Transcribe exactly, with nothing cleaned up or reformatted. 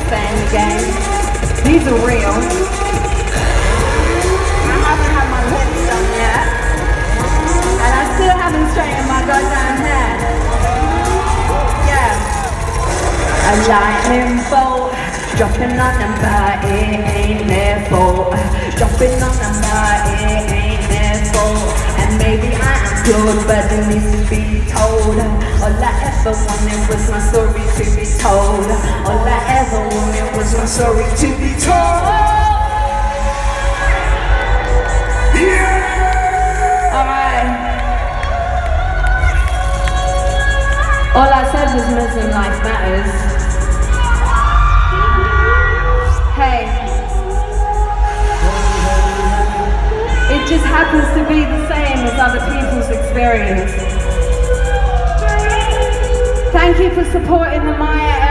saying again. These are real. I haven't had my lips done yet. And I still haven't straightened my goddamn hair. Yeah. A lightning bolt dropping on them, but it ain't their fault. Dropping on them, but it ain't their fault. And maybe I am good, but it needs to be told. All I ever wanted was my story to be told. All I ever wanted was my story to be told. Yeah! Alright. All I said was Muslim life matters. Hey, it just happens to be the same as other people's experience. Thank you for supporting the Maya